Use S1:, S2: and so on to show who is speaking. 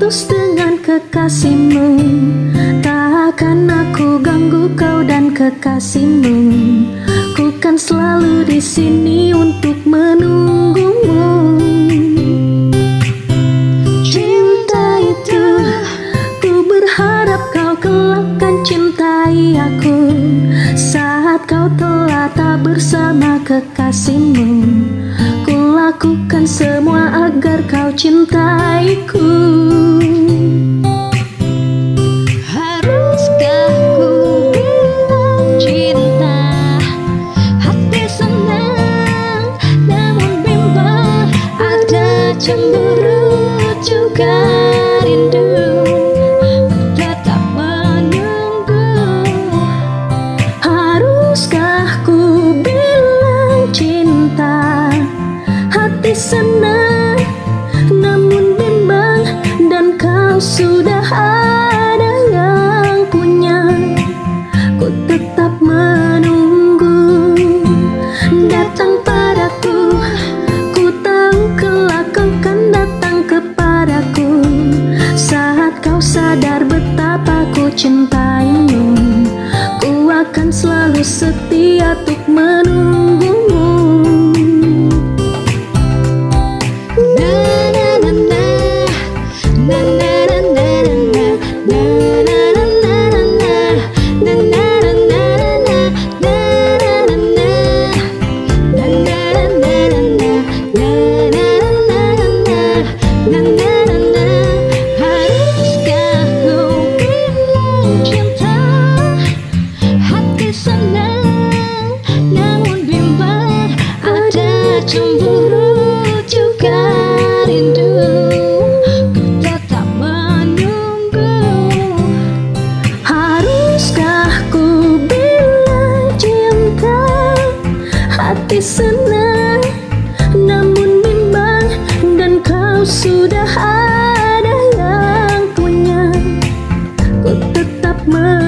S1: putus dengan kekasihmu. Tak akan aku ganggu kau dan kekasihmu. Ku kan selalu di sini untuk menunggumu. Cinta itu, ku berharap kau kelak kan cintai aku. Saat kau telah tak bersama kekasihmu, ku lakukan semua agar kau cintaiku. Haruskah ku bilang cinta? Hati senang namun bimbang, ada cemburu juga rindu. Tetap menunggu. Haruskah ku bilang cinta? Hati senang namun bimbang, dan kau sudah ada yang punya. Ku tetap menunggu. Datang padaku, ku tahu kelak kau kan datang kepadaku. Saat kau sadar betapa ku cintaimu, ku akan selalu setia untuk menunggumu. Cemburu juga rindu, ku tetap menunggu. Haruskah ku bilang cinta? Hati senang namun bimbang, dan kau sudah ada yang punya. Ku tetap menunggu.